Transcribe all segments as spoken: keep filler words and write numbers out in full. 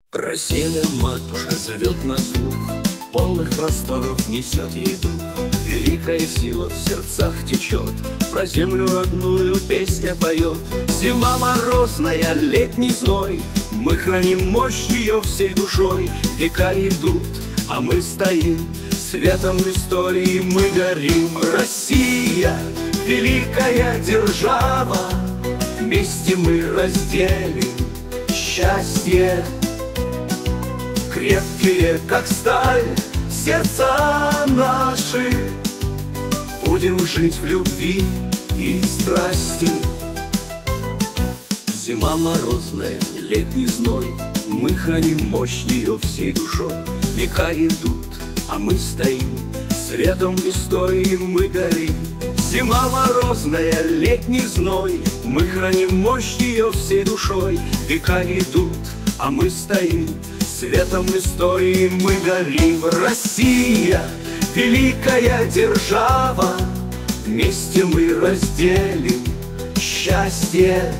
Россия, матушка, зовет на звук, полных просторов несет еду. Великая сила в сердцах течет, про землю родную песня поет. Зима морозная, летний зной, мы храним мощь ее всей душой. Века идут, а мы стоим, светом истории мы горим. Россия, великая держава, вместе мы разделим счастье. Крепкие, как сталь, сердца наши, будем жить в любви и страсти. Зима морозная, летний зной, мы храним мощь ее всей душой. Века идут, а мы стоим, светом истории мы горим. Зима морозная, летний зной, мы храним мощь ее всей душой. Века идут, а мы стоим, светом истории мы горим. Россия, великая держава, вместе мы разделим счастье.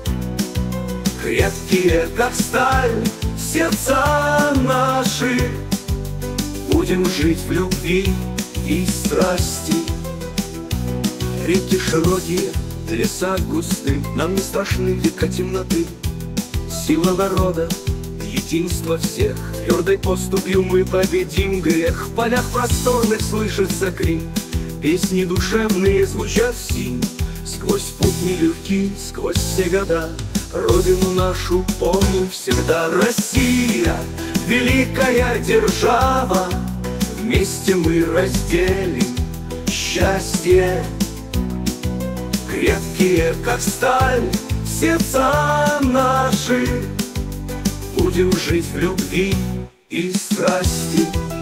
Крепкие, как сталь, сердца наши, будем жить в любви и страсти. Реки широкие, леса густы, нам не страшны века темноты. Сила народа, единство всех, твердой поступью мы победим грех. В полях просторных слышится крик, песни душевные звучат в синь. Сквозь путь нелегкий, сквозь все года, родину нашу помним всегда. Россия, великая держава, вместе мы разделим счастье. Крепкие, как сталь, сердца наши, будем жить в любви и страсти.